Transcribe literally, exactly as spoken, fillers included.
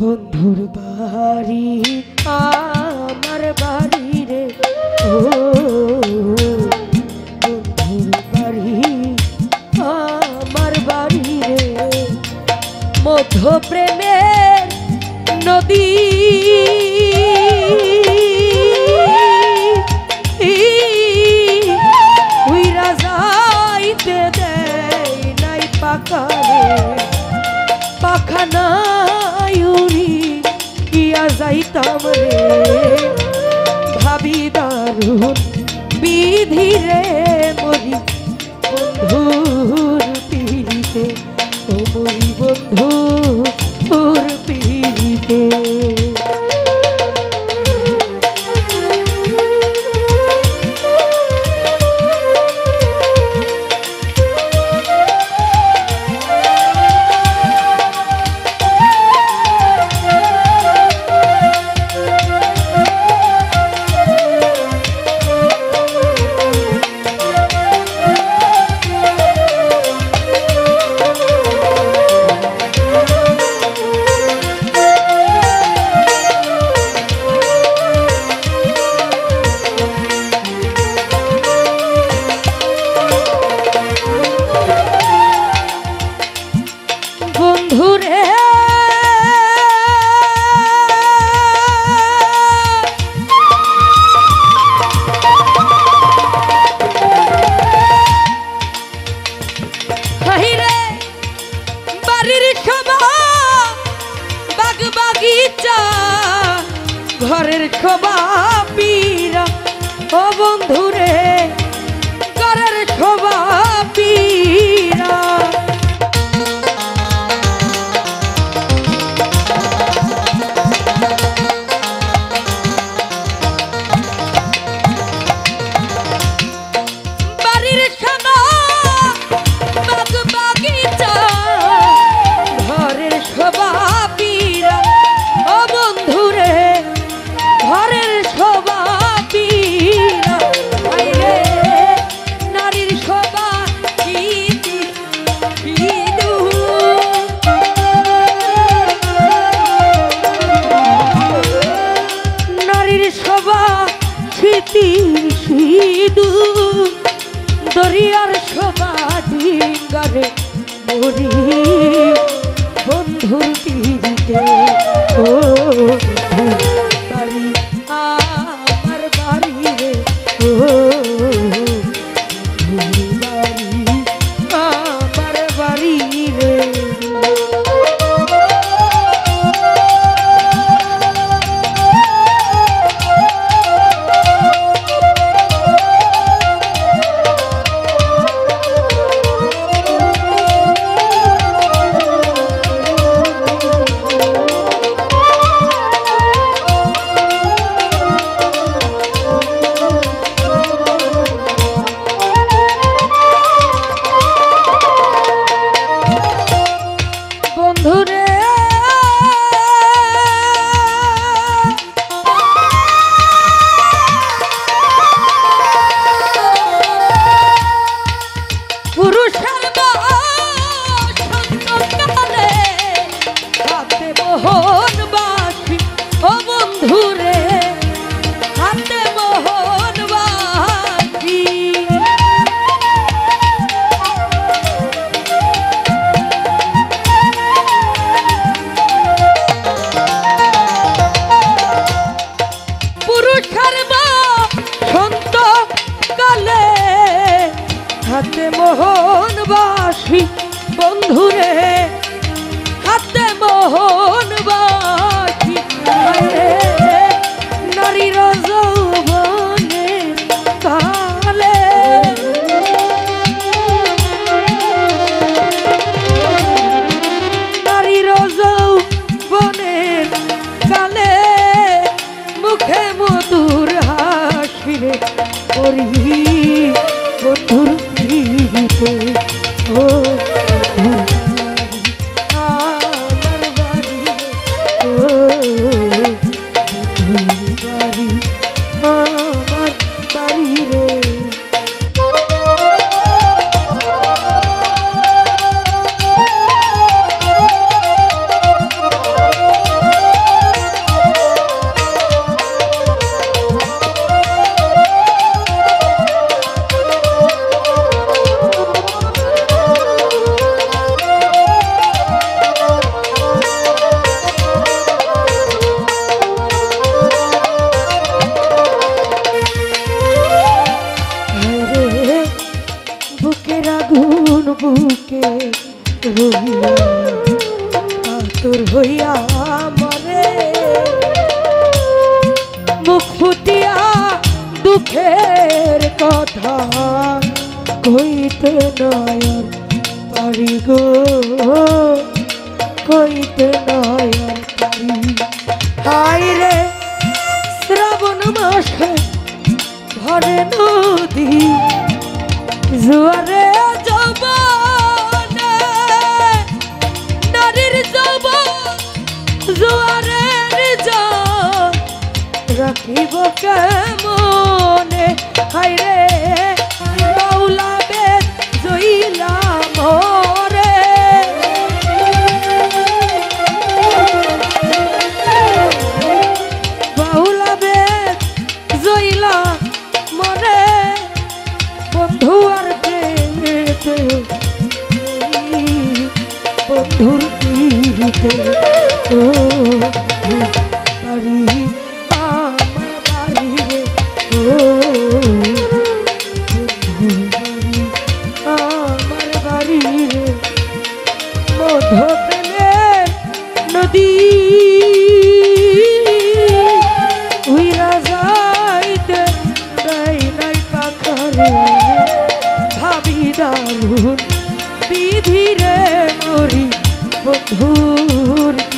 বন্ধুর বাড়ি আমার বাড়ি রে, ও বন্ধুর বাড়ি আমার বাড়ি রে, মধ্য প্রেমের নদী উইরা যাইতে দেয় নাই পাকারে, পাখা নাই উড়ি কিয়া যাইতাম রে, ভাবি দারুণ বিধি রে মরি বন্ধুর পিড়িতে, ও মরি বন্ধুর পিড়িতে। বন্ধুরে বাড়ির শোভা বাগ বাগিচা ঘরের শোভা পীরা, ও বন্ধুরে ঘরের শোভা পীরা, দরিয়ার শোভা ডিঙ্গারে মরি বন্ধুর পিড়িতে, ও বাড়ি আমার বাড়ি রে, ও বাড়ি আমার বাড়ি রে। হাতে মোহনবাসী বন্ধুরে, হাতে মোহনবাসী নারীর যৌবনে কালে, নারীর যৌবনের কালে মুখে মধুর হাসিরে করি বন্ধুর পিড়িতে, ও আমার বাড়ি, ও বাড়ি আমার বাড়ি রে। বুকে রইয়া আতুর হইয়া মরে মুখ ফুটিয়া দুঃখের কথা কইতে নয়ন পারি গো কইতে নয়ন পারি হায় রে শ্রাবণ মাসে ভরে নদী জোয়ারে যৌবনে নারীর যৌবন জোয়ারের জল রাখিব কেমনে হায় রে বাউলা বেদ জইলা মরে বাউলা বেদ জইলা মরে বন্ধু আর প্রেমেতে বন্ধুর পিড়িতে ও বাড়ি আমার বাড়ি রে ও বন্ধু বাড়ি আমার বাড়ি রে মধ্য প্রেমের নদী উইরা যাইতে নাই নাই পাখরে ভাবি দারুণ বিধি রে মরি বন্ধুর